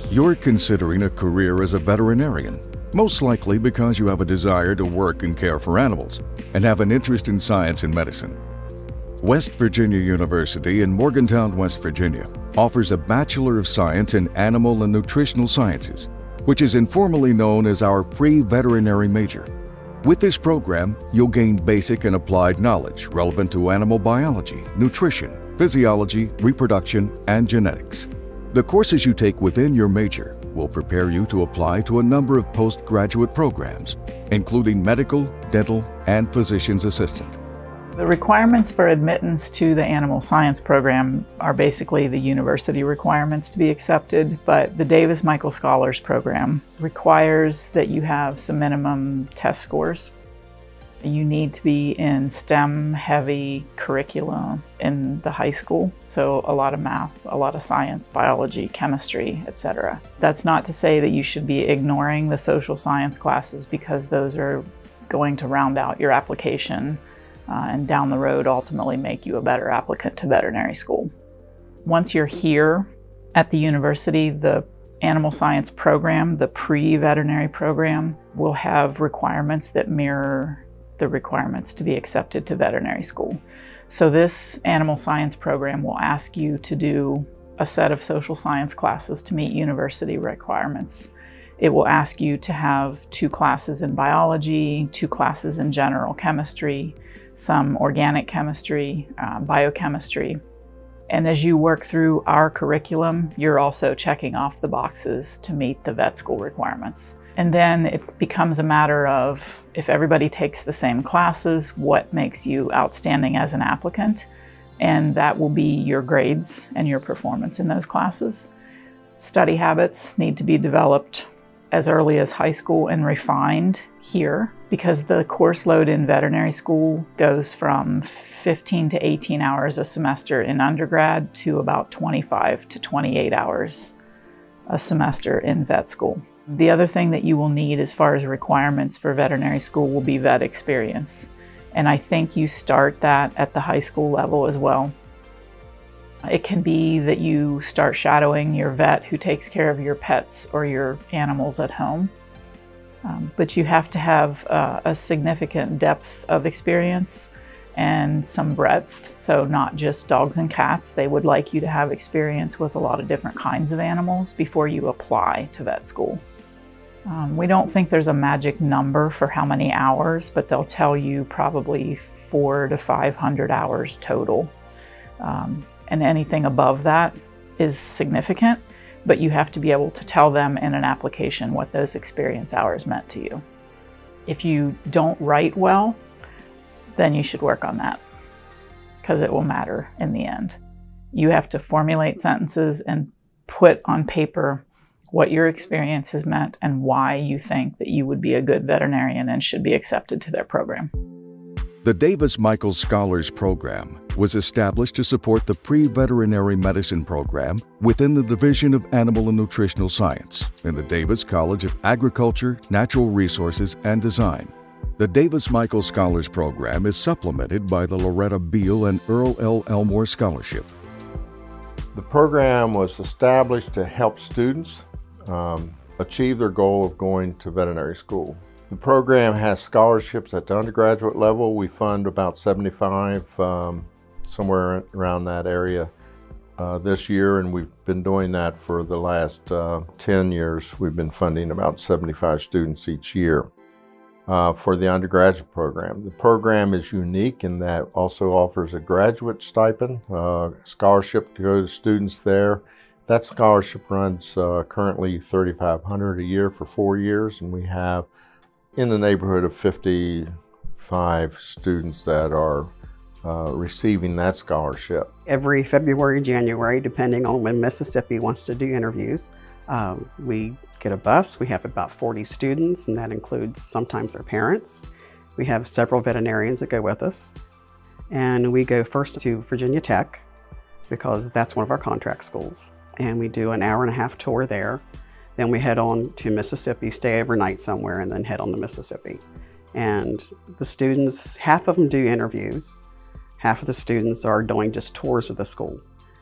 You're considering a career as a veterinarian, most likely because you have a desire to work and care for animals and have an interest in science and medicine. West Virginia University in Morgantown, West Virginia offers a Bachelor of Science in Animal and Nutritional Sciences, which is informally known as our pre-veterinary major. With this program, you'll gain basic and applied knowledge relevant to animal biology, nutrition, physiology, reproduction, and genetics. The courses you take within your major will prepare you to apply to a number of postgraduate programs, including medical, dental, and physician's assistant. The requirements for admittance to the animal science program are basically the university requirements to be accepted, but the Davis Michael Scholars Program requires that you have some minimum test scores. You need to be in STEM-heavy curriculum in the high school, so a lot of math, a lot of science, biology, chemistry, etc. That's not to say that you should be ignoring the social science classes, because those are going to round out your application and down the road ultimately make you a better applicant to veterinary school. Once you're here at the university, the animal science program, the pre-veterinary program, will have requirements that mirror the requirements to be accepted to veterinary school. So this animal science program will ask you to do a set of social science classes to meet university requirements. It will ask you to have 2 classes in biology, 2 classes in general chemistry, some organic chemistry, biochemistry. And as you work through our curriculum, you're also checking off the boxes to meet the vet school requirements. And then it becomes a matter of, if everybody takes the same classes, what makes you outstanding as an applicant? And that will be your grades and your performance in those classes. Study habits need to be developed as early as high school and refined here, because the course load in veterinary school goes from 15 to 18 hours a semester in undergrad to about 25 to 28 hours a semester in vet school. The other thing that you will need as far as requirements for veterinary school will be vet experience. And I think you start that at the high school level as well. It can be that you start shadowing your vet who takes care of your pets or your animals at home. But you have to have a significant depth of experience and some breadth. So not just dogs and cats. They would like you to have experience with a lot of different kinds of animals before you apply to vet school. We don't think there's a magic number for how many hours, but they'll tell you probably 400 to 500 hours total. And anything above that is significant, but you have to be able to tell them in an application what those experience hours meant to you. If you don't write well, then you should work on that, because it will matter in the end. You have to formulate sentences and put on paper what your experience has meant and why you think that you would be a good veterinarian and should be accepted to their program. The Davis Michael Scholars Program was established to support the pre-veterinary medicine program within the Division of Animal and Nutritional Science in the Davis College of Agriculture, Natural Resources, and Design. The Davis Michael Scholars Program is supplemented by the Loretta Beale and Earl L. Elmore Scholarship. The program was established to help students achieve their goal of going to veterinary school. The program has scholarships at the undergraduate level. We fund about 75, somewhere around that area this year, and we've been doing that for the last 10 years. We've been funding about 75 students each year for the undergraduate program. The program is unique in that it also offers a graduate stipend, scholarship to go to students there. That scholarship runs currently $3,500 a year for 4 years, and we have in the neighborhood of 55 students that are receiving that scholarship. Every February, January, depending on when Mississippi wants to do interviews, we get a bus. We have about 40 students, and that includes sometimes their parents. We have several veterinarians that go with us. And we go first to Virginia Tech, because that's one of our contract schools. And we do an hour-and-a-half tour there. Then we head on to Mississippi, stay overnight somewhere, and then head on to Mississippi. And the students, half of them do interviews. Half of the students are doing just tours of the school.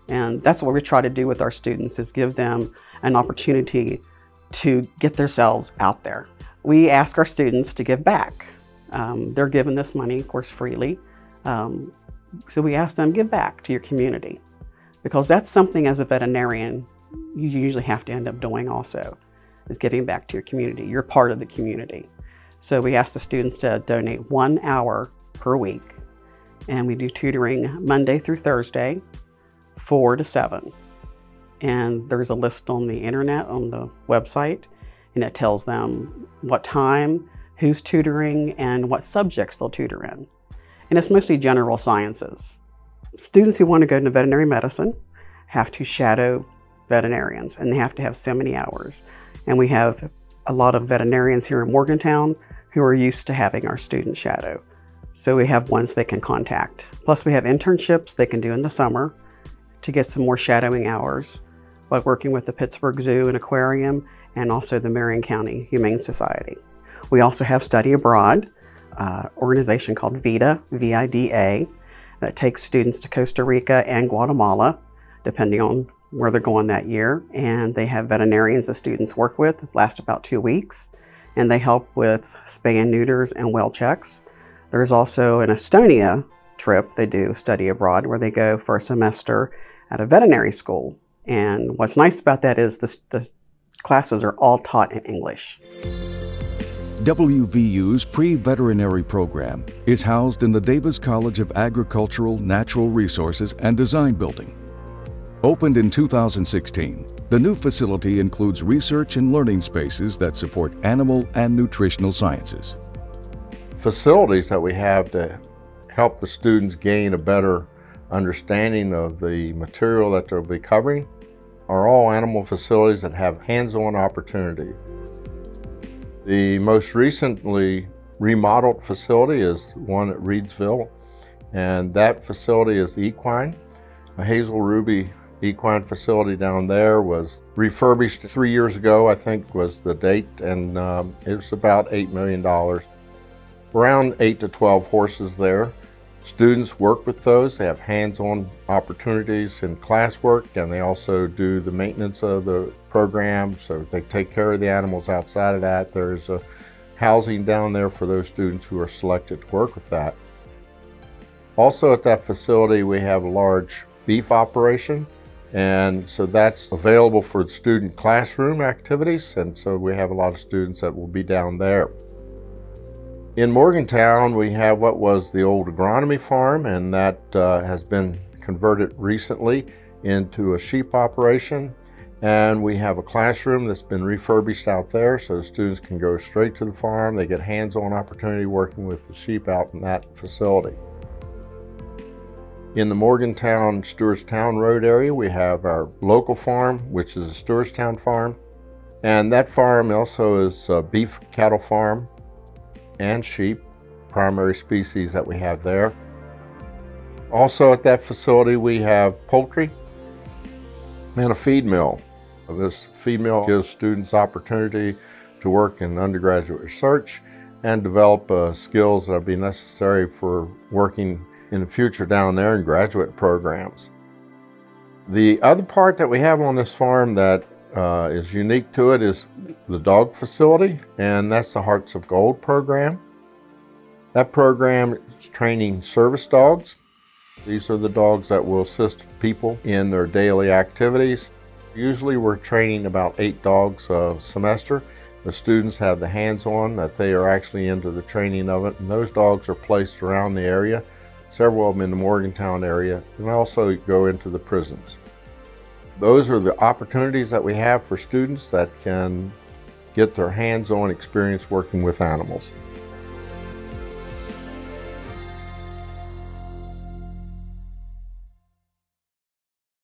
And that's what we try to do with our students, is give them an opportunity to get themselves out there. We ask our students to give back. They're given this money, of course, freely. So we ask them, give back to your community, because that's something as a veterinarian you usually have to end up doing also, is giving back to your community. You're part of the community. So we ask the students to donate 1 hour per week, and we do tutoring Monday through Thursday, 4 to 7. And there's a list on the internet, on the website, and it tells them what time, who's tutoring, and what subjects they'll tutor in. And it's mostly general sciences. Students who want to go into veterinary medicine have to shadow veterinarians, and they have to have so many hours. And we have a lot of veterinarians here in Morgantown who are used to having our students shadow. So we have ones they can contact. Plus we have internships they can do in the summer to get some more shadowing hours, by working with the Pittsburgh Zoo and Aquarium, and also the Marion County Humane Society. We also have Study Abroad, organization called VIDA, V-I-D-A, that takes students to Costa Rica and Guatemala, depending on where they're going that year. And they have veterinarians the students work with, last about 2 weeks, and they help with spay and neuters and well checks. There's also an Estonia trip they do, Study Abroad, where they go for a semester at a veterinary school. And what's nice about that is the classes are all taught in English. WVU's pre-veterinary program is housed in the Davis College of Agricultural, Natural Resources and Design building. Opened in 2016, the new facility includes research and learning spaces that support animal and nutritional sciences. Facilities that we have to help the students gain a better understanding of the material that they'll be covering are all animal facilities that have hands-on opportunity. The most recently remodeled facility is one at Reedsville, and that facility is the equine. A Hazel Ruby equine facility down there was refurbished 3 years ago, I think was the date, and it was about $8 million. Around 8 to 12 horses there. Students work with those. They have hands-on opportunities in classwork, and they also do the maintenance of the program, so they take care of the animals outside of that. There's a housing down there for those students who are selected to work with that. Also at that facility we have a large beef operation, and so that's available for student classroom activities, and so we have a lot of students that will be down there. In Morgantown, we have what was the old agronomy farm, and that has been converted recently into a sheep operation. And we have a classroom that's been refurbished out there, so the students can go straight to the farm. They get hands-on opportunity working with the sheep out in that facility. In the Morgantown, Stewartstown Road area, we have our local farm, which is a Stewartstown farm. And that farm also is a beef cattle farm and sheep, primary species that we have there. Also at that facility we have poultry and a feed mill. This feed mill gives students opportunity to work in undergraduate research and develop skills that will be necessary for working in the future down there in graduate programs. The other part that we have on this farm that is unique to it is the dog facility, and that's the Hearts of Gold program. That program is training service dogs. These are the dogs that will assist people in their daily activities. Usually we're training about 8 dogs a semester. The students have the hands-on that they are actually into the training of it, and those dogs are placed around the area, several of them in the Morgantown area, and also go into the prisons. Those are the opportunities that we have for students that can get their hands-on experience working with animals.